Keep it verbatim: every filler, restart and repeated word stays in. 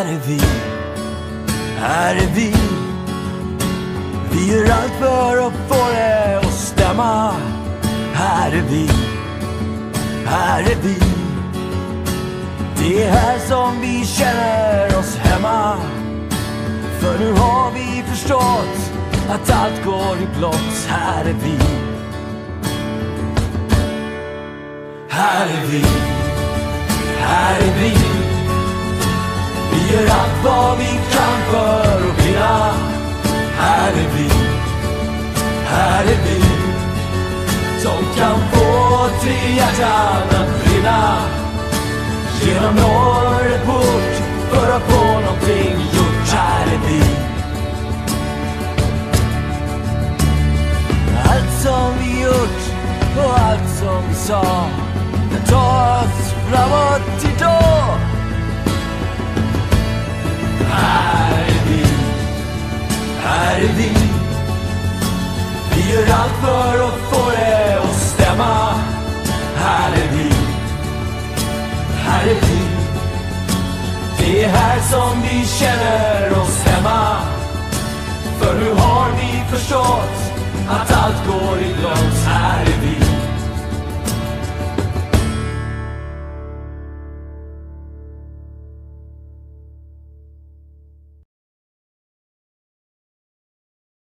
Här är vi, här är vi. Vi gör allt för att få det att stämma. Här är vi, här är vi. Det är här som vi känner oss hemma. För nu har vi förstått att allt går i blått. Här är vi, här är vi, här är vi. Vi gör allt vad vi kan för att vinna. Här är vi, här är vi. Som kan få tre hjärtan att brinna. Genom några port för att få någonting gjort. Här är vi. Allt som vi gjort och allt som vi sa, det tar oss framåt idag. Här är vi, här är vi. Vi gör allt för att få det att stämma. Här är vi, här är vi. Det är här som vi känner